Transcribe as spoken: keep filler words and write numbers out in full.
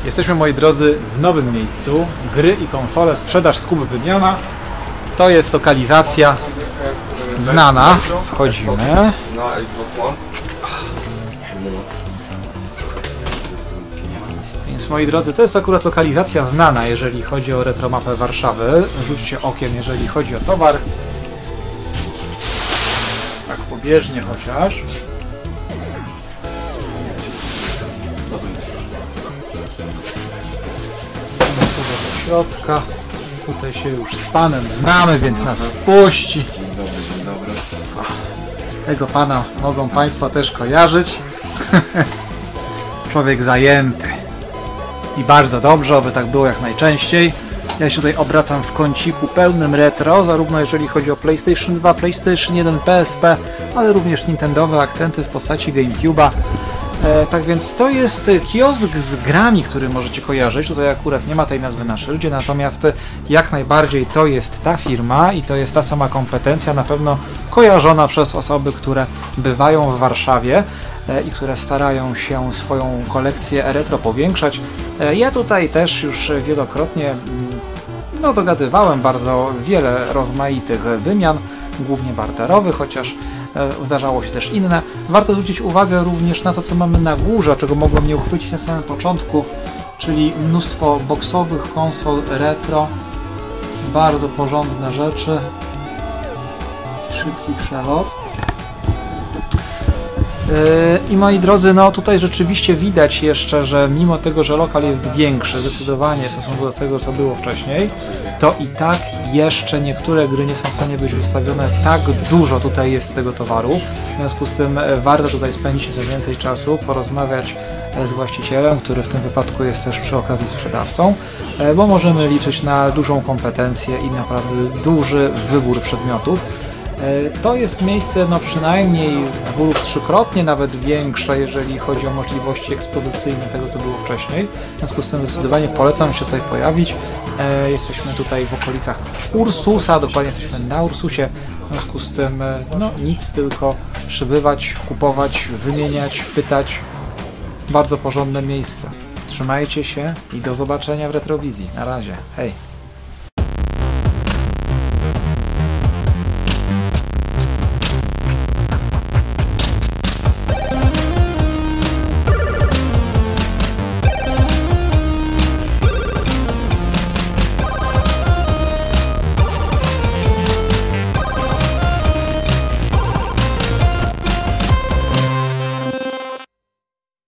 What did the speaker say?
Jesteśmy, moi drodzy, w nowym miejscu. Gry i konsole, sprzedaż, skup, wymiana. To jest lokalizacja znana. Wchodzimy. Więc, moi drodzy, to jest akurat lokalizacja znana, jeżeli chodzi o retromapę Warszawy. Rzućcie okiem, jeżeli chodzi o towar. Tak pobieżnie chociaż. Do środka. Tutaj się już z panem znamy, więc nas wpuści. Tego pana mogą państwo też kojarzyć. Człowiek zajęty. I bardzo dobrze, aby tak było jak najczęściej. Ja się tutaj obracam w kąciku pełnym retro, zarówno jeżeli chodzi o PlayStation dwa, PlayStation jeden, P S P, ale również nintendowe akcenty w postaci GameCube'a. E, tak więc to jest kiosk z grami, który możecie kojarzyć. Tutaj akurat nie ma tej nazwy na szyldzie, natomiast jak najbardziej to jest ta firma i to jest ta sama kompetencja, na pewno kojarzona przez osoby, które bywają w Warszawie e, i które starają się swoją kolekcję retro powiększać. E, ja tutaj też już wielokrotnie no, dogadywałem bardzo wiele rozmaitych wymian, głównie barterowych, chociaż zdarzało się też inne. Warto zwrócić uwagę również na to, co mamy na górze, czego mogłem nie uchwycić na samym początku, czyli mnóstwo boxowych konsol retro, bardzo porządne rzeczy, szybki przelot. I moi drodzy, no tutaj rzeczywiście widać jeszcze, że mimo tego, że lokal jest większy zdecydowanie w stosunku do tego, co było wcześniej, to i tak jeszcze niektóre gry nie są w stanie być wystawione. Tak dużo tutaj jest tego towaru, w związku z tym warto tutaj spędzić coś więcej czasu, porozmawiać z właścicielem, który w tym wypadku jest też przy okazji sprzedawcą, bo możemy liczyć na dużą kompetencję i naprawdę duży wybór przedmiotów. To jest miejsce no przynajmniej dwu lub trzykrotnie nawet większe, jeżeli chodzi o możliwości ekspozycyjne tego, co było wcześniej. W związku z tym zdecydowanie polecam się tutaj pojawić. E, jesteśmy tutaj w okolicach Ursusa, dokładnie jesteśmy na Ursusie. W związku z tym no nic, tylko przybywać, kupować, wymieniać, pytać. Bardzo porządne miejsce. Trzymajcie się i do zobaczenia w Retrowizji. Na razie. Hej!